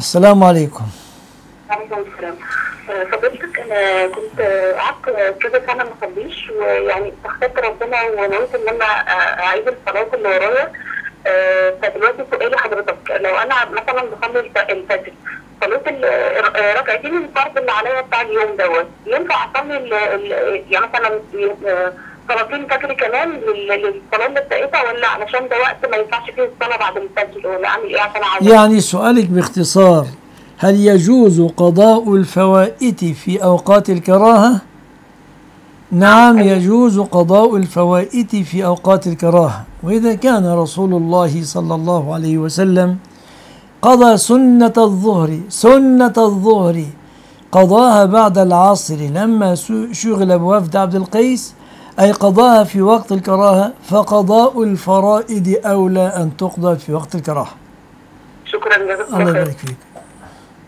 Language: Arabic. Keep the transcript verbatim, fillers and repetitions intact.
السلام عليكم. عليكم السلام. فضيلتك انا كنت قعدت كذا سنه ما اصليش، ويعني استخدمت ربنا ونويت ان انا اعيد الصلاه اللي ورايا. فدلوقتي سؤالي حضرتك، لو انا مثلا بصلي الفجر صليت ركعتين الفرض اللي عليا بتاع اليوم دوت، ينفع اصلي يعني مثلا صلاتين فجر كمان للصلاه اللي بتاعتها، ولا علشان ده وقت ما ينفعش فيه الصلاه بعد الفجر، ولا اعمل ايه عشان اعوض؟ يعني سؤالك باختصار، هل يجوز قضاء الفوائت في أوقات الكراهة؟ نعم، يجوز قضاء الفوائت في أوقات الكراهة. وإذا كان رسول الله صلى الله عليه وسلم قضى سنة الظهر سنة الظهر قضاها بعد العصر لما شغل بوفد عبد القيس، أي قضاها في وقت الكراهة، فقضاء الفرائض أولى أن تقضى في وقت الكراهة. شكرا جزاك الله الله خير. يبارك فيك.